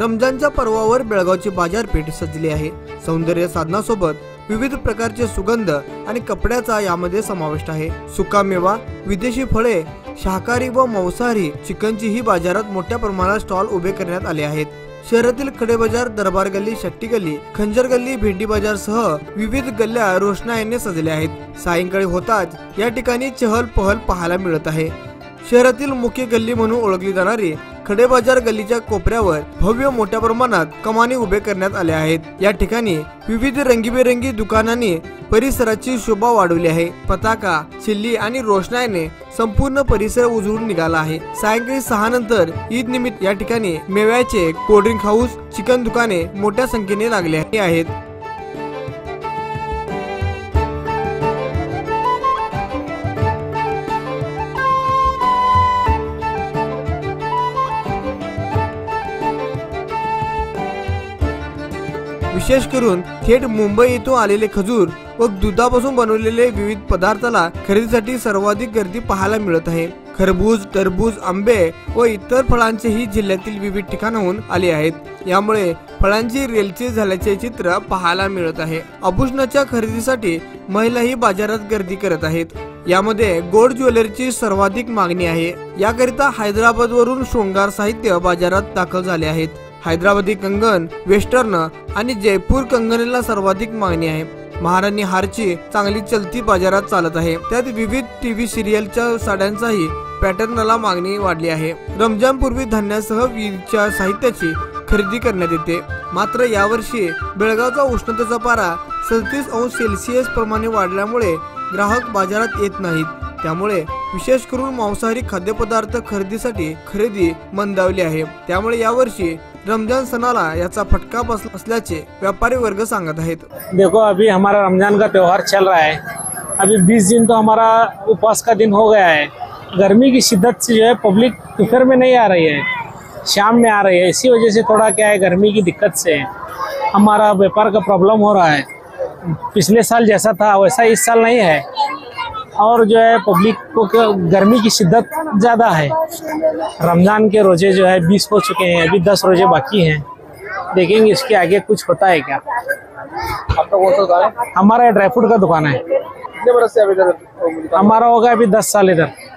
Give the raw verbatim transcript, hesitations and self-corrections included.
रमजानच्या पर्वावर बेळगावची बाजारपेठ सजली आहे। सौंदर्य साधनासोबत विविध प्रकारचे सुगंध आणि कपड्याचा यामध्ये समावेश आहे। सुकामेवा, विदेशी फळे, शाकाहारी व मांसाहारी चिकनची ही बाजारात मोठ्या प्रमाणात स्टॉल उभे करण्यात आले आहेत। शहरातील खडे बाजार, दरबार गल्ली, शट्टी गल्ली, खंजर गल्ली, भेंडी बाजार सह विविध गल्ल्या रोषणाईने सजल्या आहेत। सायंकाळी होताच या ठिकाणी चहल पहल पाहायला मिळत आहे। शहरातील मुख्य गल्ली म्हणून ओळखली जाणारी खडे बाजार गल्लीच्या कोपऱ्यावर भव्य मोठ्या प्रमाणात कमानी उभे करण्यात आले आहेत। या ठिकाणी विविध रंगीबेरंगी दुकानांनी परिसराची शोभा वाढवली आहे। पताका, चिल्ली आणि रोषणाईने संपूर्ण परिसर उजळून निघाला आहे। सायंकाळी सहा नंतर ईद निमित्त या ठिकाणी मेव्याचे, कोल्ड्रिंक हाऊस, चिकन दुकाने मोठ्या संख्येने लागले आहेत। विशेष करून थेट मुंबई येथून आलेले खजूर व दुधापासून बनवलेले विविध पदार्थाला खरेदीसाठी सर्वाधिक गर्दी पाहायला मिळत आहे। खरबूज, टरबूज, आंबे व इतर फळांचेही जिल्ह्यातील विविध ठिकाणाहून आले आहेत। यामुळे फळांची रेलचेल झाल्याचे चित्र पाहायला मिळत आहे। आभूषणाच्या खरेदीसाठी महिलाही बाजारात गर्दी करत आहेत। यामध्ये गोल्ड ज्वेलरीची सर्वाधिक मागणी आहे। याकरिता हैदराबाद वरून शृंगार साहित्य बाजारात दाखल झाले आहेत। हैदराबादी कंगन, वेस्टर्न आणि जयपूर कंगनेला सर्वाधिक मागणी आहे। महाराणी हारची चांगली चलती बाजारात चालत आहे। त्यात विविध टीव्ही सिरियलच्या साड्यांचाही पॅटर्नला मागणी वाढली आहे। रमजान पूर्वी धान्यासह विविध साहित्याची खरेदी करण्यात येते। मात्र यावर्षी बेळगावचा उष्णतेचा पारा सदतीस अंश सेल्सिअस प्रमाणे वाढल्यामुळे ग्राहक बाजारात येत नाहीत। त्यामुळे विशेष करून मांसाहारी खाद्यपदार्थ खरेदीसाठी खरेदी मंदावली आहे। त्यामुळे यावर्षी रमजान सणाला याचा फटका बसला असल्याचे व्यापारी वर्ग सांगत आहेत। देखो, अभी हमारा रमजान का त्योहार चल रहा है। अभी बीस दिन तो हमारा उपवास का दिन हो गया है। गर्मी की शिद्दत से जो है पब्लिक दोपहर में नहीं आ रही है, शाम में आ रही है। इसी वजह से थोड़ा क्या है, गर्मी की दिक्कत से हमारा व्यापार का प्रॉब्लम हो रहा है। पिछले साल जैसा था वैसा इस साल नहीं है। और जो है पब्लिक को गर्मी की शिद्दत ज़्यादा है। रमज़ान के रोजे जो है बीस हो चुके हैं, अभी दस रोजे बाकी हैं। देखेंगे इसके आगे कुछ होता है क्या। आपका कौन सा दुकान है? हमारा ड्राई फ्रूट का दुकान है। कितने बरस से अभी इधर? हमारा होगा अभी दस साल इधर।